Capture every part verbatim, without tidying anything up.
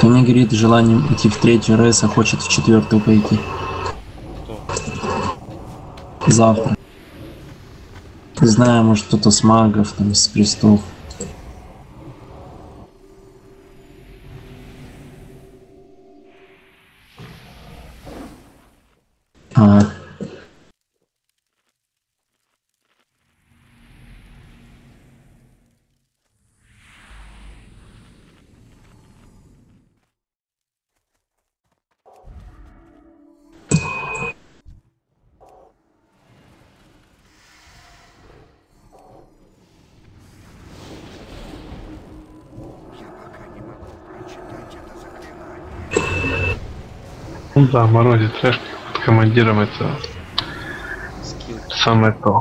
Мне горит желанием идти в третью РС, а хочет в четвертую пойти. Кто? Завтра. Не знаю, может кто-то с магов, там, из крестов. А. Ну да, морозит трэш под командиром, это Скилл. самое то.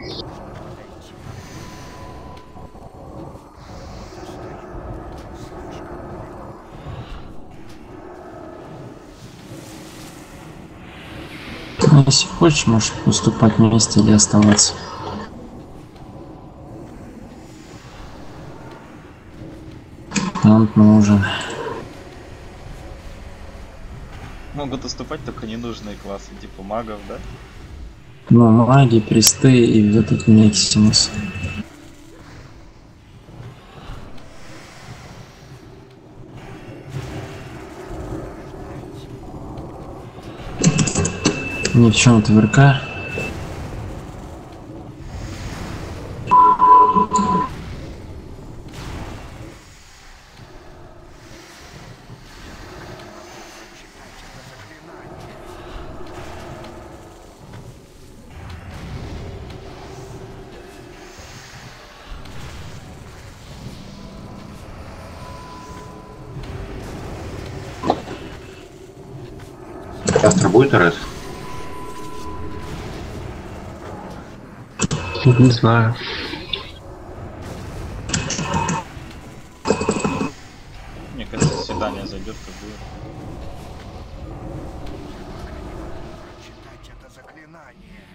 Ну, если хочешь, можешь уступать вместе или оставаться. Нам нужен. Могут уступать только ненужные классы, типа магов, да? Ну, маги, престы и вот этот Мексимус. Ни в чем ТВРК. Завтра будет РС? Не знаю. Мне кажется, свидание зайдет, как будет. Читать это заклинание.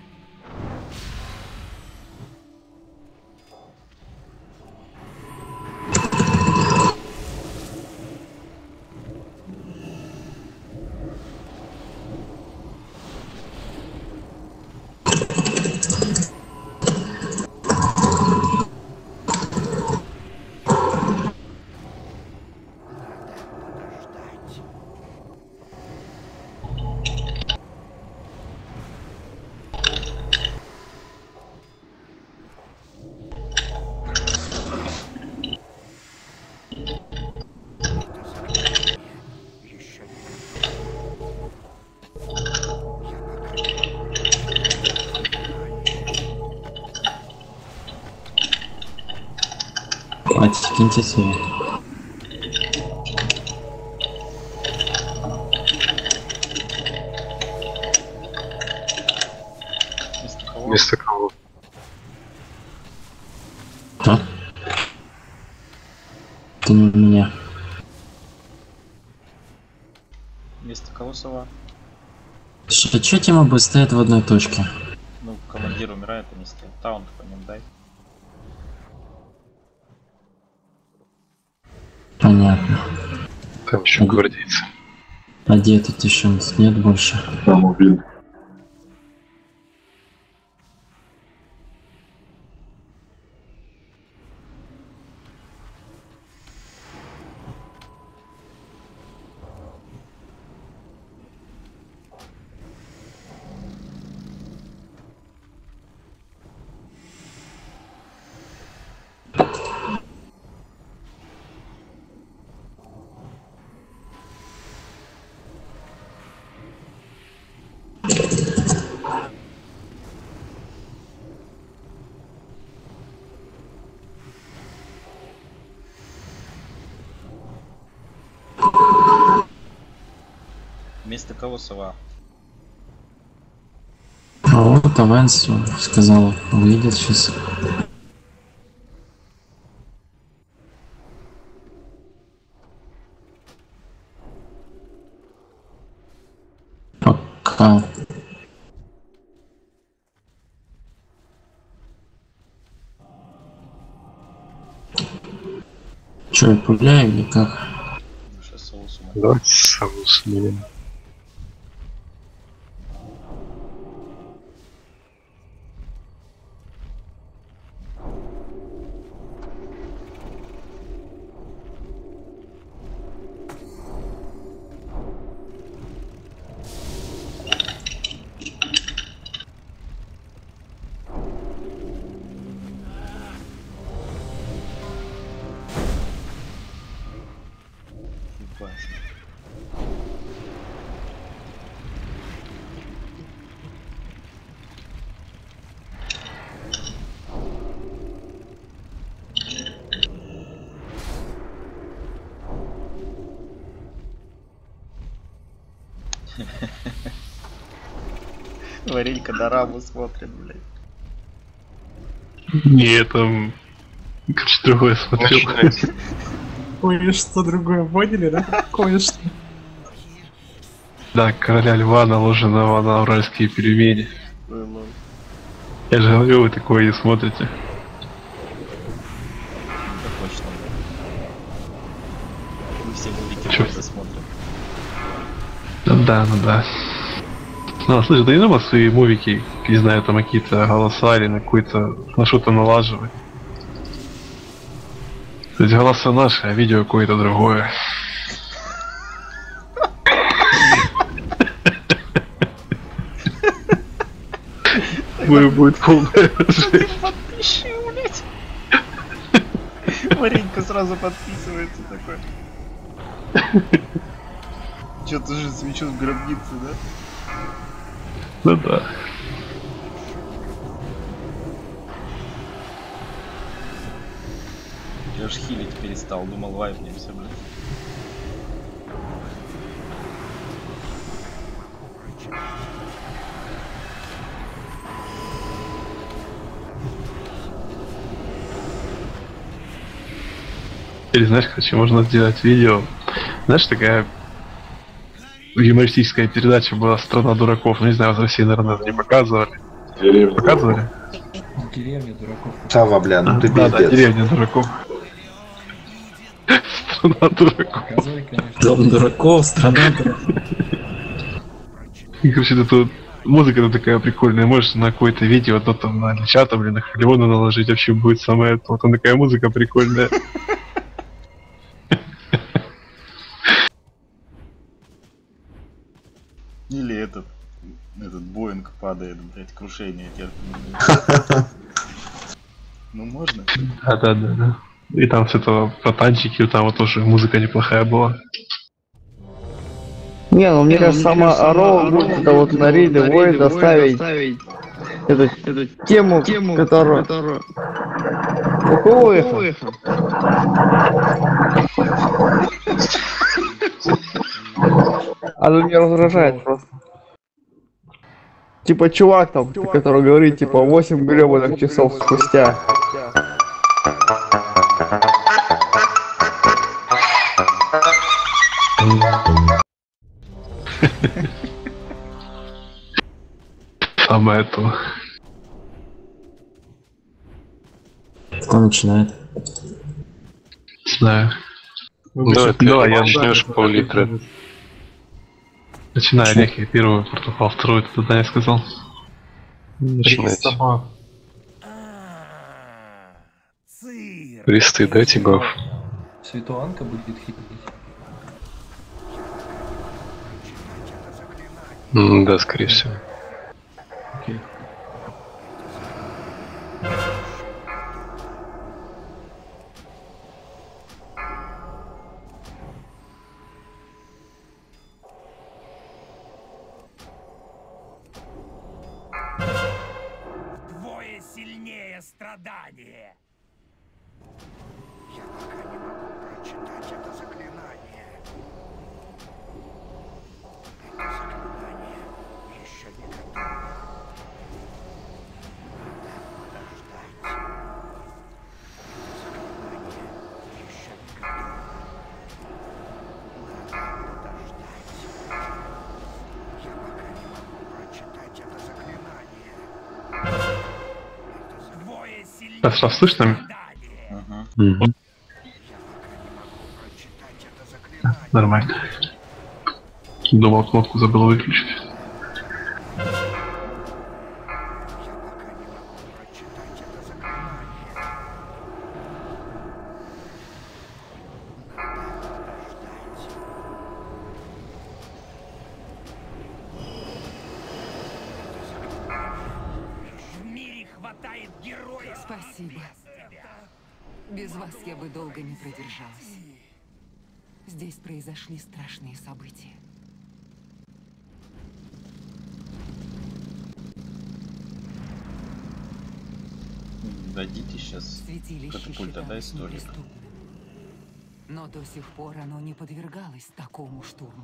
Хватит, киньте себе. Вместо кого? Вместо кого? А? Это не меня. Вместо кого сова? Что, что тема бы стоит в одной точке? Ну, командир умирает, а не стоит. Таунт по ним дай. Понятно. Там еще гвардейцы. А где тут еще нет больше? Там убил. Вместо кого сова? А вот Авенс сказал, выйдет сейчас. Пока. Че, я пуляю или как? Сейчас сову сюда Давайте сову сменим. Ебать. Варенька дораму смотрит, блядь. Не, там... Короче, другое смотрел. Кое-что другое, поняли, да? Кое-что. Да, короля льва, наложенного на уральские пельмени. Ой, лол. Я же говорю, вы такое не смотрите. Это точно, блядь. Мы все мультики Чё? просто смотрим. Ну да, ну да. Ну, слушай, ты не думал свои мувики, не знаю, там какие-то голоса или на какой-то, на что-то налаживать? То есть голоса наши, а видео какое-то другое. Будет будет полная жесть. Подпиши, блядь. Варенька сразу подписывается такой. Чё, ты же свечу в гробнице, да? Ну да. Я ж хилить перестал, думал вайпнемся, блядь. Или знаешь, короче, можно сделать видео. Знаешь, такая юмористическая передача была «Страна дураков». Ну, не знаю, в России, наверное, не показывали. Деревня. Показывали? Деревня дураков. Сава, бля, ну ты Да, да, пиздец. деревня дураков. Страна дураков. Показывай, конечно. Дом дураков, страна дураков. И, короче, это вот музыка такая прикольная. Можешь на какое-то видео, то там на чата, блин, на Халиона наложить, вообще будет самое это. Вот там такая музыка прикольная. Или этот, этот Боинг падает, блядь, крушение терпит. Ну можно? Да, да, да, да. И там все это про танчики, там вот тоже музыка неплохая была. Не, ну мне кажется, самое оро будет это вот на рейде вой доставить эту, эту тему, тему которую... которую... У кого эхо? Оно меня раздражает просто. Типа чувак там, который говорит типа восемь гребаных часов спустя. Самое то. Кто начинает? Знаю. Давай, ты давай, я начнешь пол-литра. Начинаю, Олег, я первую протокол, вторую ты туда не сказал. Начинайте. Листы дайте баф. Светуанка будет хитрить. М, Да, скорее всего. Окей. Двое сильнее страдания. Я пока не могу прочитать это заклинание. Это заклинание еще не готово. Надо подождать. Это заклинание еще не готово. Надо подождать. Я пока не могу прочитать это заклинание. Это заклинание. Двое сильнее Раз, раз, слышно? Ага. Мгм. прочитать это заклинание. Нормально. Думал, кнопку забыл выключить. Я пока не могу прочитать это заклинание. В мире хватает героев. Спасибо. Без вас я бы долго не продержалась. Здесь произошли страшные события. Дадите сейчас Святилище катапульта, да, считалось историк? неприступным. Но до сих пор оно не подвергалось такому штурму.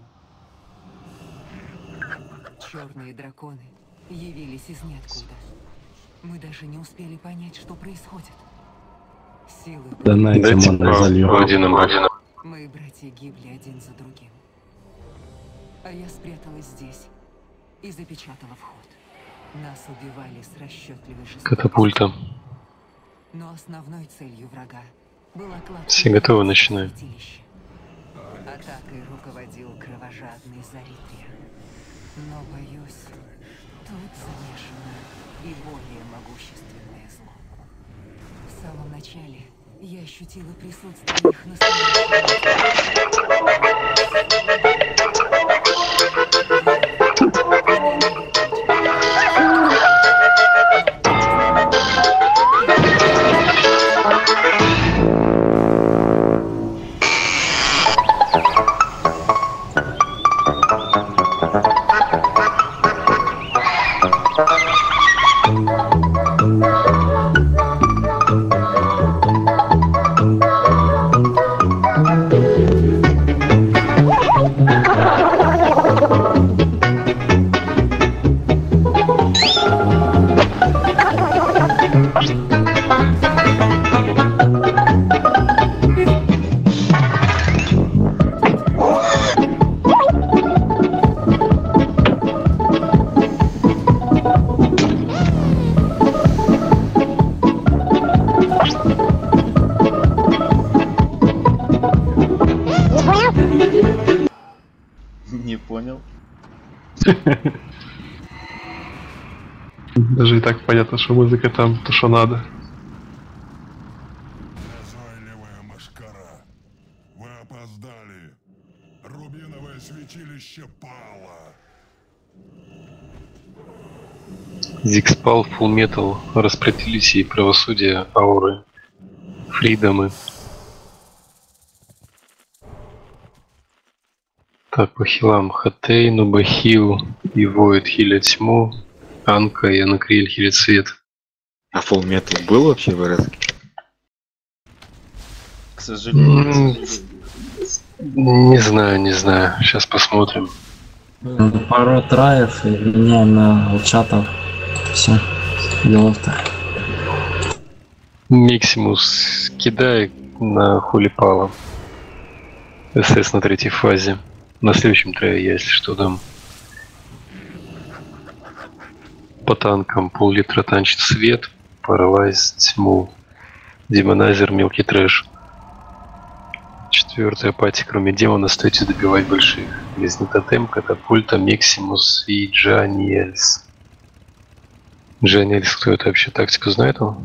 Черные драконы явились из ниоткуда. Мы даже не успели понять, что происходит. Силы Да на эти Дайте маны залью. Одином, Одином. Мои братья гибли один за другим. А я спряталась здесь и запечатала вход. Нас убивали с расчетливой жестокостью. Катапульта. Но основной целью врага была кладка. Все готовы, начинаем. святилища. Атакой руководил кровожадный Зарития. Но, боюсь, тут замешано и более могущественное зло. В самом начале я ощутила присутствие их Не понял. Даже и так понятно, что музыка там то, что надо. Назойливая мошкара. Вы опоздали. Рубиновое святилище пало. Зигспал, Full Metal, распределите правосудие, ауры, фридомы. Так, по хилам Хатей, Нубахил и Воид хилят тьму, Анка и Анакриэль хилят свет. А Full Metal был вообще в РС? К сожалению. Не знаю, не знаю. Сейчас посмотрим. Пару траев и меняем на чатов. Все. Делов-то. Миксимус кидай на хулипала. СС на третьей фазе. На следующем трее я, если что, дам. По танкам пол-литра танчит свет, паралайз тьму, демонайзер мелкий трэш. Четвертая пати, кроме демона, стойте добивать больших. Близнец тотем, катапульта, Миксимус и Джаниэльс. Джаниэльс, кто это вообще, тактику знает он?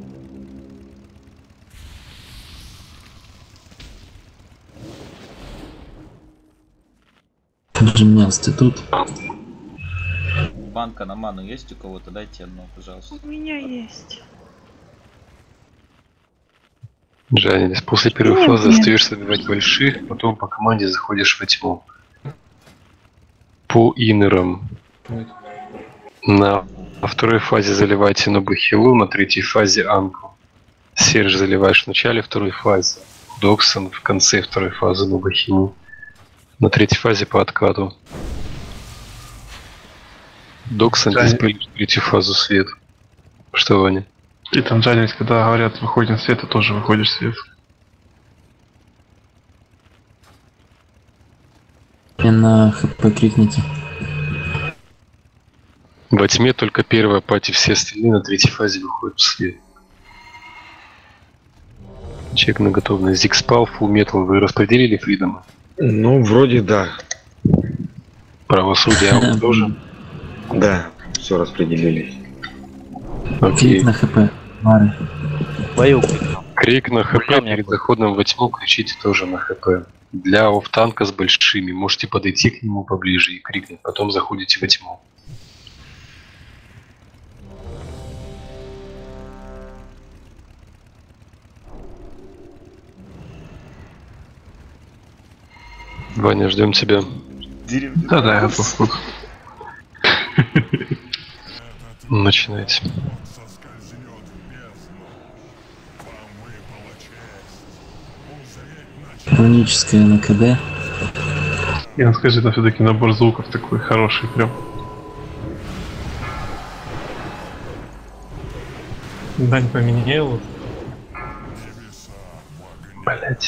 Джимнасты тут. Банка на ману есть у кого-то? Дайте одну, пожалуйста. У меня есть. Джаниэльс, после первой Нет, фазы нет. остаешься добивать больших, потом по команде заходишь во тьму. По инерам. На второй фазе заливайте Нобухилу, на третьей фазе Анку. Серж заливаешь в начале второй фазы. Доксон в конце второй фазы Нобухилу. На третьей фазе по откату. Доксон Джани- диспелишь третью фазу свет. Что, Ваня? И там Джанис, когда говорят, выходим в свет, ты тоже выходишь в свет. И на хп крикните. Во тьме только первая пати, все остальные на третьей фазе выходят в свет. Чек на готовность. Зигспал, Full Metal, вы распределили фридомы? Ну, вроде да. Правосудие а вы тоже? Да, все распределились. Крик на хп. Мары. Бою. Крик на хп перед заходом во тьму кричите тоже на хп. Для офф-танка с большими можете подойти к нему поближе и крикнуть, потом заходите во тьму. Ваня, ждем тебя. Да-да, я тут. Начинайте. Руническое на КД. Я скажи, это все-таки набор звуков такой хороший прям. Дань поменял. Блять.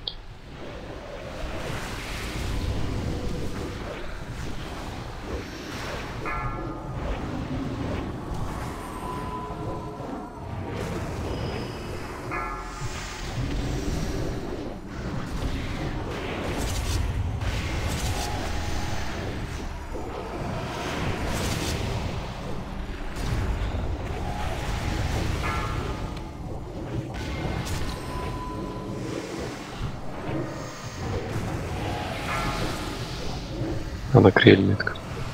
Она крель метка.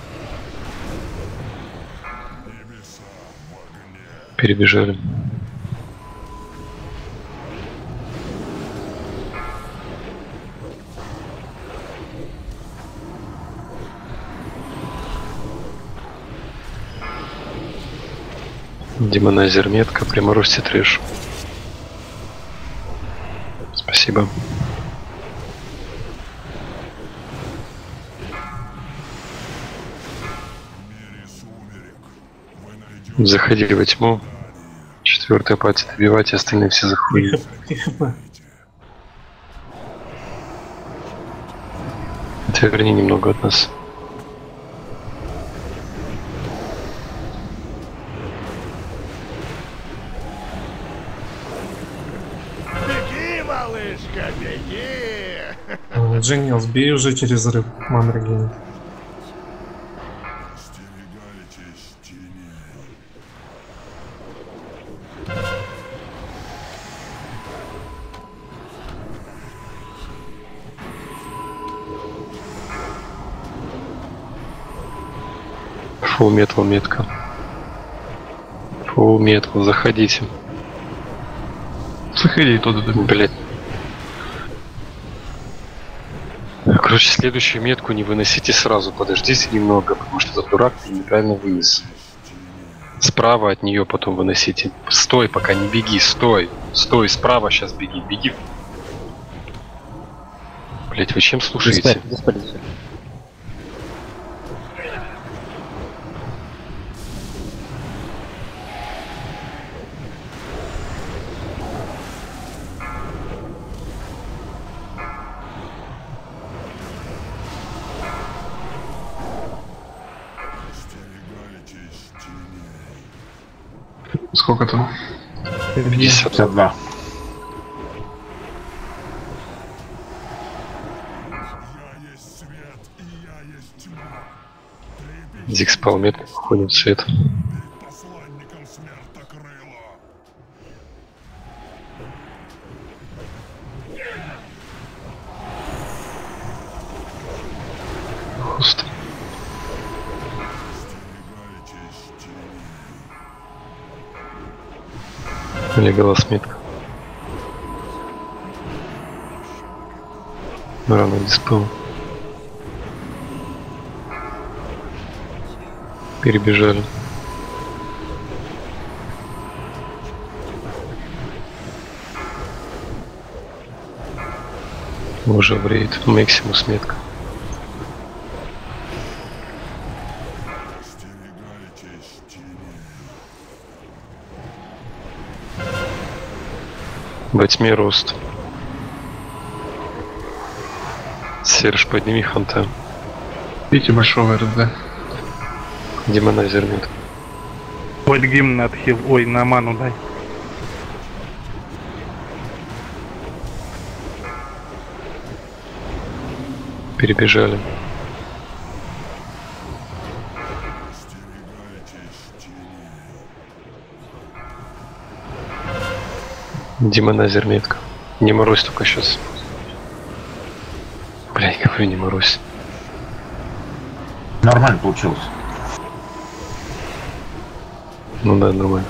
Перебежали. Демонайзер метка, приморозьте трэш. Спасибо. Заходили во тьму. Четвертая пати добивать, остальные все заходят. Отверни немного от нас. Беги, малышка, беги! Дженнил, сбей уже через рыб Мандрагин. Фулл метал метка. Фулл метал, заходите. Заходи туда, блять. Короче, следующую метку не выносите сразу, подождите немного, потому что этот дурак неправильно вынес. Справа от нее потом выносите. Стой, пока не беги, стой. Стой, справа сейчас беги, беги. Блять, вы чем слушаете? Сколько там? пятьдесят два. Дикс полмет, ходим в свет. Хуст. Леголас метка. Рано диспел. Перебежали. Уже в рейд. Максимус метка. Во тьме рост. Серж, подними ханта. Видите большого РД. Демонайзер нет. Ой, гимн на отхил. Ой, на ману дай. Перебежали. Демонайзер метка. Не морозь только сейчас. Бля, я говорю, не морозь. Нормально получилось. Ну да, нормально.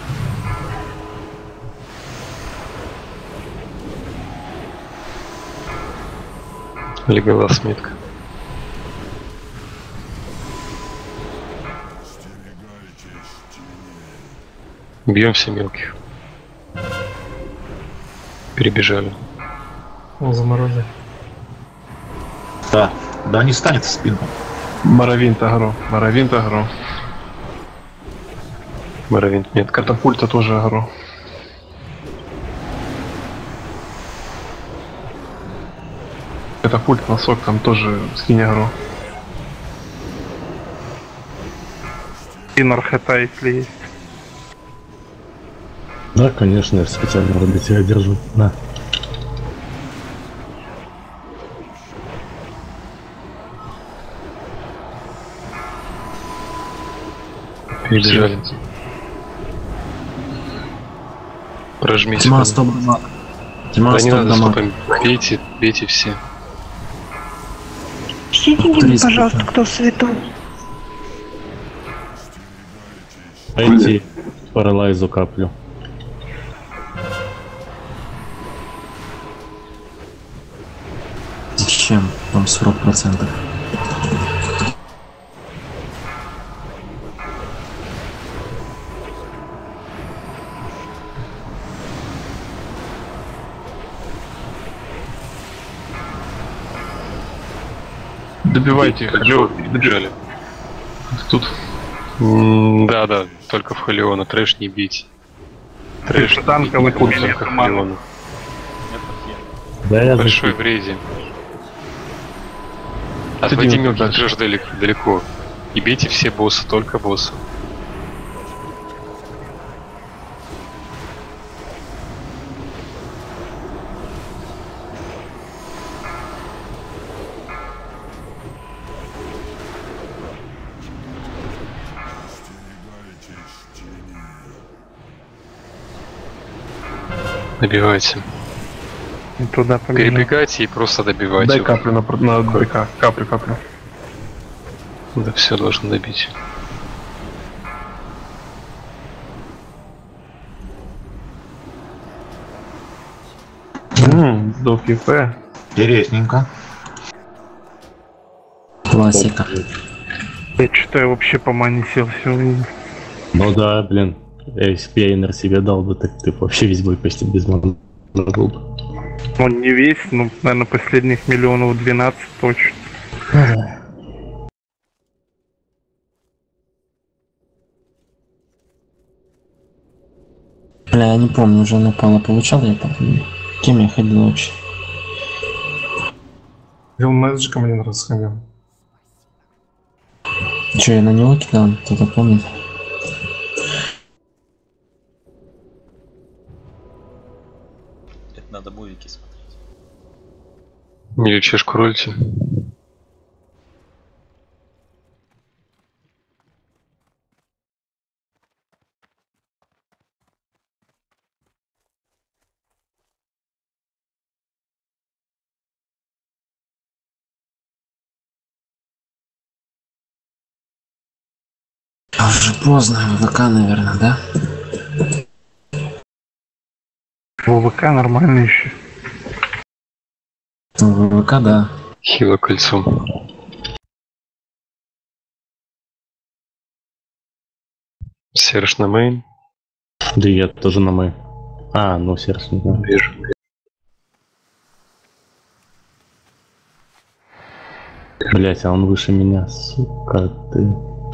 Леголас метка. Бьем все мелких. Перебежали. Он заморозил. Да. Да не станет спинку. Моровинт агро. Моровинт агро. Моровинт метка. Катапульта тоже агро. Катапульт, носок там тоже скинь агро. И нархета, если есть. Да, конечно, я специально ради тебя держу. На. Перебежали. Прожмись. Тьма, стоп, дамаг. Тьма, Да не стоп, надо дамаг. стопами. Бейте, бейте все. Скиньте мне, пожалуйста, кто в свету. Пойти паралайзу каплю. Зачем? Там сорок процентов. Добивайте их. Халё, перебежали. Тут. М, Да, да, только в Халиона. Трэш не бить. Трэш не танковый бить, только кубик, в Халиона. Да, я Большой защиту. в рейде. Отойди Отводи вот мелких дальше. трэш далеко, далеко. И бейте все боссы, только боссы. Добивайте. Туда побежал. Перебегайте и просто добивайте. Дай его. каплю на, пр- на ДК. Каплю, каплю. Да все должен добить. Ммм, сдох ЕП. Интересненько. Классика. Я что-то вообще по мане сел сегодня. Ну да, блин. Если бы я инер себе дал бы, так ты б вообще весь бой почти без мана был бы. Он не весь, ну, наверное, последних миллионов двенадцать точно. Бля, я не помню, уже напало получал я помню. Кем я ходил вообще? Вил Мэджиком один раз ходил. Че, я на него кидал? Кто-то помнит? Это надо мувики смотреть. Или чешку рольте. А уже поздно, ВК, наверное, да? ВВК нормально еще. Ну, ВК, да. Хило кольцом. Серж на мейн. Да и я тоже на мой. А, ну сердце не знаю. Вижу. Блять, а он выше меня, сука ты.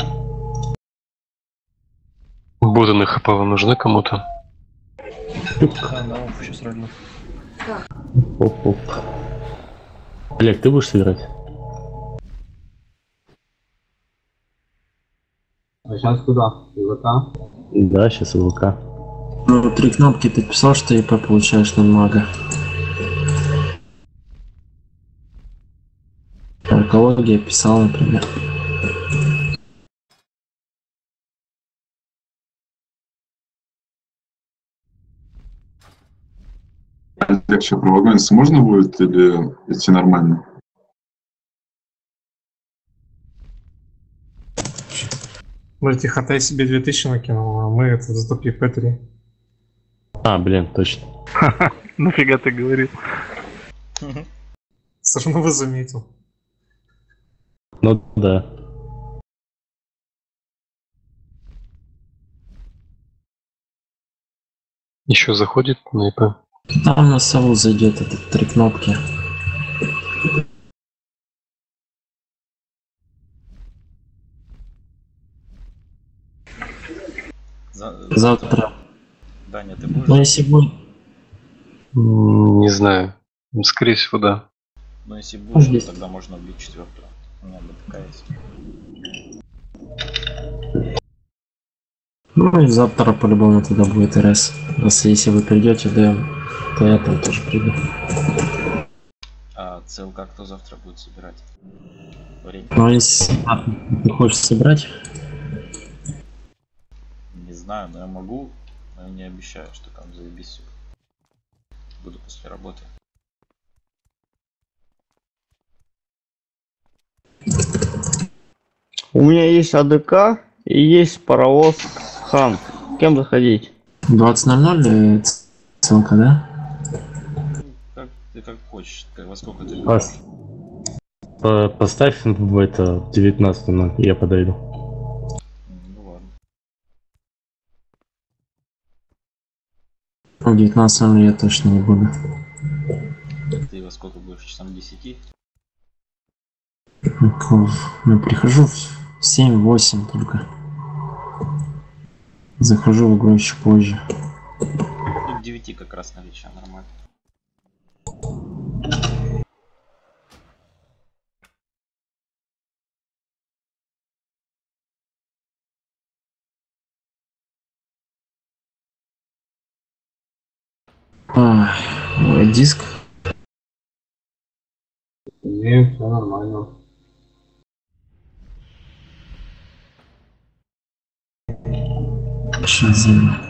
Буданы хапова нужны кому-то? Да, на оф сейчас рольну. Оп-оп. Олег, ты будешь сыграть? А сейчас куда? ВК? Да, сейчас ВК. Ну, три кнопки ты писал, что ИП получаешь на мага. Аркология писал, например. Как еще про вагонец можно будет или идти нормально? Смотрите, Хатай себе две тысячи накинул, а мы это зато пи пэ три. А, блин, точно. Нафига ты говорил? Все равно вы заметил. Ну да. Еще заходит на ИП. Там на сову зайдет, это три кнопки. За- Завтра. Даня, ты будешь? Ну если будет. М, Не знаю. Ну, Скорее всего, да. Ну если будешь, Здесь. то тогда можно убить четвертую. У меня БТК есть. Ну и завтра по-любому тогда будет РС. Если, если вы придете, да, то я там тоже приду. А ЦЛК кто завтра будет собирать? Время? Ну а если а, ты хочешь собрать? Не знаю, но я могу, но я не обещаю, что там заебись всё. Буду после работы. У меня есть АДК и есть паровоз Хан. Кем заходить? двадцать ноль ноль и ссылка, да? Как ты как хочешь, как, во сколько ты Пос- по- Поставь в это девятнадцать ноль, я подойду. Ну ладно. В девятнадцать ноль я точно не буду. Ты во сколько будешь? Часам десяти? Ну, прихожу в семь-восемь только. Захожу в игру еще позже. Ну, к девяти как раз наличие нормально. А, ой, диск. Не, все нормально. Сейчас зайду.